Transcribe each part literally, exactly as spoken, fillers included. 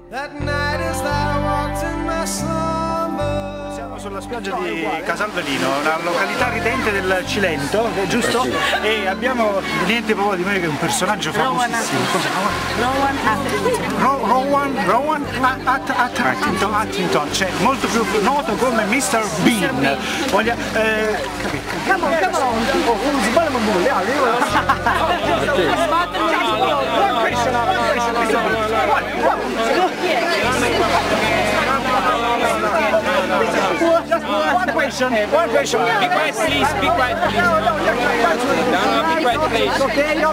Siamo sulla spiaggia di Casalvelino, una località ridente del Cilento, giusto? E abbiamo niente proprio di meno che un personaggio famosissimo. Rowan Atherton. Rowan, Rowan Atherton, Atherton, cioè molto più noto come mister Bean. Voglia, eh, capito? Come on, come on. Oh, si parla un Just one question, one question. Be quiet, please. Be quiet, please. No, no, no, be quiet, please. Okay, no,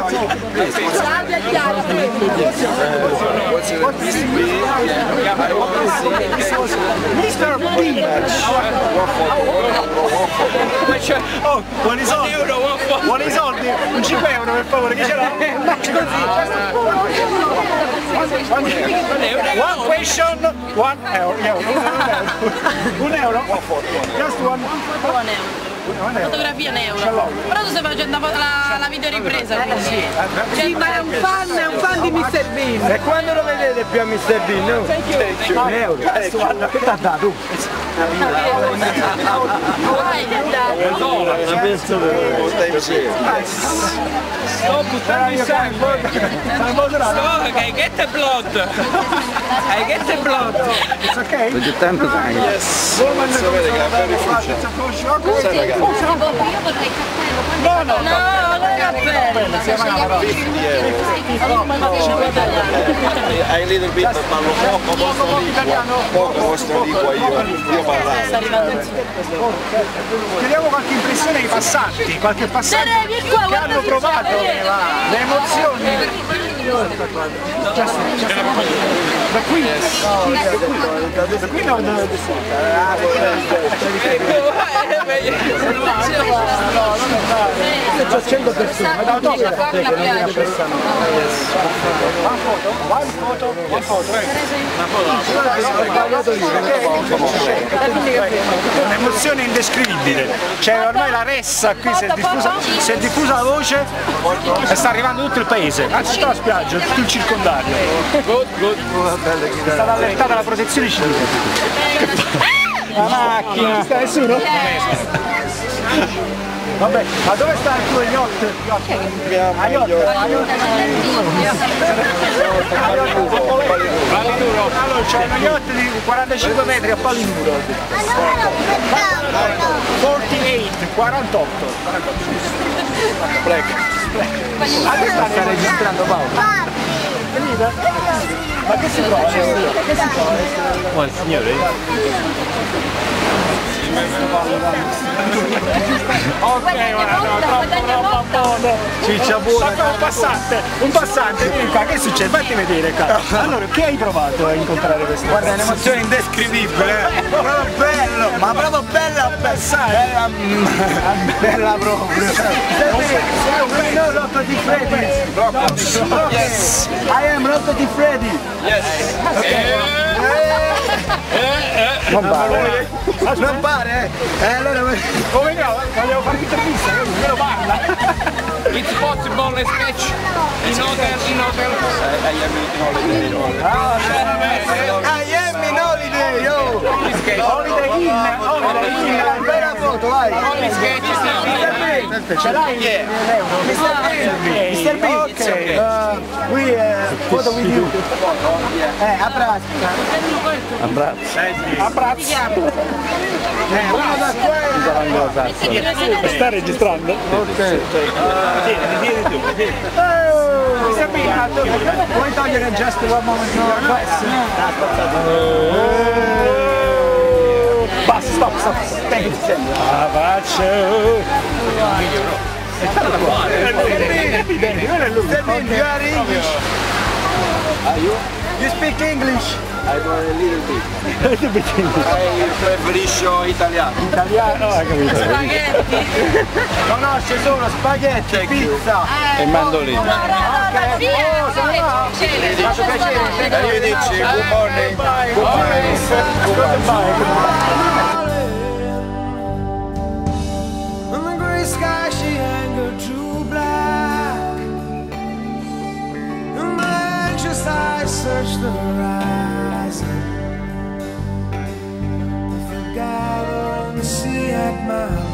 mister Bean. Oh, vuole i soldi? Vuole i soldi? Un cinque euro per favore, che ce l'ha? One question, one euro. Un euro? Just one. One euro. Fotografia un euro. Però tu stai facendo la, la videoripresa, quindi. Sì, ma è un fan, è un fan di mister Bean. E quando lo vedete più a mister Bean? No? Un euro. Che ti ha dato? Una persona Stop buttando il sangue. Stop, I get the blood. I get the blood. It's okay? C'è tanto sangue. Yes. Sapete che è bello ufficio. Io vorrei cappello. No, no, no, non è cappello. Hai un little bit, parlo poco, poco lingua. Poco vostra lingua, io, io parlavo. Sta arrivando. Chiediamo qualche impressione ai passanti, qualche passante che hanno provato le emozioni. Da qui, da qui non c'è cento persone, ma no, che non mi apprezzano. One foto, one foto, one foto, un'emozione indescrivibile, cioè ormai la ressa qui si è diffusa, si è diffusa la voce e sta arrivando tutto il paese, anzi tutta la spiaggia, tutto il circondario. Good, good. È stata allertata la protezione civile. La macchina! Non sta nessuno? Vabbè, ma dove sta il tuo yacht? A yacht? Palinuro. Allora c'è uno yacht di quarantacinque metri a Palinuro. quarantotto, quarantotto. Black. Adesso sta registrando Paolo. Ma che si trova? Che si trova? Buon signore. Ok, ciccia buona. Un passante, un passante, vieni qua, che succede? Fatti vedere qua. Allora, che hai provato a incontrare questo? Guarda, è un'emozione indescrivibile. Proprio bello, ma proprio bella bella, bella proprio. No, Rocco Di Freddy. Yes. I am Rocco Di Freddy. Yes. Non pare. Non pare? Eh, allora come no? Vogliamo fare l'intervista, me lo parla. It's possible a sketch in hotel, in hotel. I am in holiday, oh! Holiday Inn, Holiday Inn, bella foto, vai! Only sketches now. Ce l'hai? mister Bean! mister Bean! Ok, uh, we uh, photo with you. Eh, abbraccio. Abbraccio. Abbraccio. Eh, uno da qua. Sta registrando? Ok. Vieni tu, vieni. mister Bean, puoi togliere just one moment your face? Basta, stop, stop, stop. Abbraccio. You speak English? I know a little bit. A little bit English. I preferisco italiano. Italiano? hai capito. Spaghetti. Conosce solo spaghetti, pizza E mandolino. Ok. Oh, sono là. Mi ha fatto piacere. Arrivederci, good morning. Good morning. Goodbye. On the gray sky she anchored to black, and my anxious eyes search the horizon, the forgotten sea at my